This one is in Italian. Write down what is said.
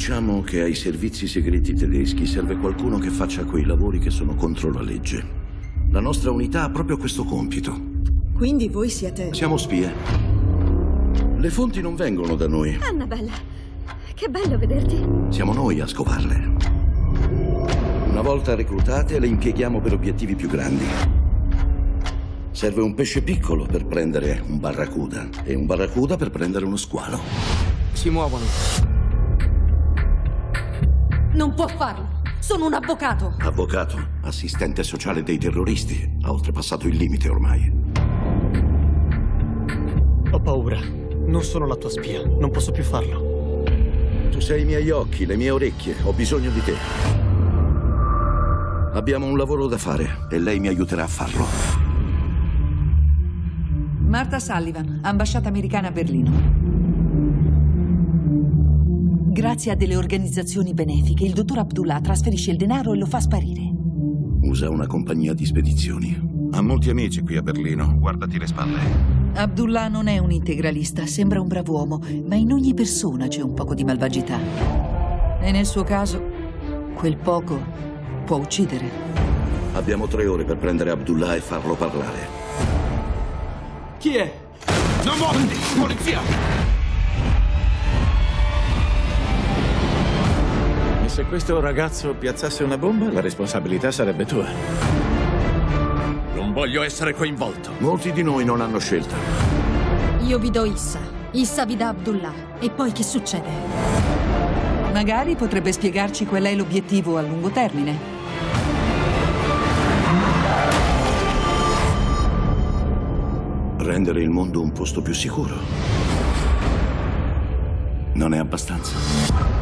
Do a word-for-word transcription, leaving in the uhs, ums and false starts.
Diciamo che ai servizi segreti tedeschi serve qualcuno che faccia quei lavori che sono contro la legge. La nostra unità ha proprio questo compito. Quindi voi siete... Siamo spie. Le fonti non vengono da noi. Annabella, che bello vederti. Siamo noi a scovarle. Una volta reclutate, le impieghiamo per obiettivi più grandi. Serve un pesce piccolo per prendere un barracuda e un barracuda per prendere uno squalo. Si muovono. Non può farlo. Sono un avvocato. Avvocato, assistente sociale dei terroristi. Ha oltrepassato il limite ormai. Ho paura. Non sono la tua spia. Non posso più farlo. Tu sei i miei occhi, le mie orecchie. Ho bisogno di te. Abbiamo un lavoro da fare e lei mi aiuterà a farlo. Martha Sullivan, ambasciata americana a Berlino. Grazie a delle organizzazioni benefiche, il dottor Abdullah trasferisce il denaro e lo fa sparire. Usa una compagnia di spedizioni. Ha molti amici qui a Berlino. Guardati le spalle. Abdullah non è un integralista, sembra un brav'uomo, ma in ogni persona c'è un poco di malvagità. E nel suo caso, quel poco può uccidere. Abbiamo tre ore per prendere Abdullah e farlo parlare. Chi è? Non muoverti! Polizia! E se questo ragazzo piazzasse una bomba, la responsabilità sarebbe tua. Non voglio essere coinvolto. Molti di noi non hanno scelta. Io vi do Issa. Issa vi dà Abdullah. E poi che succede? Magari potrebbe spiegarci qual è l'obiettivo a lungo termine. Rendere il mondo un posto più sicuro. Non è abbastanza.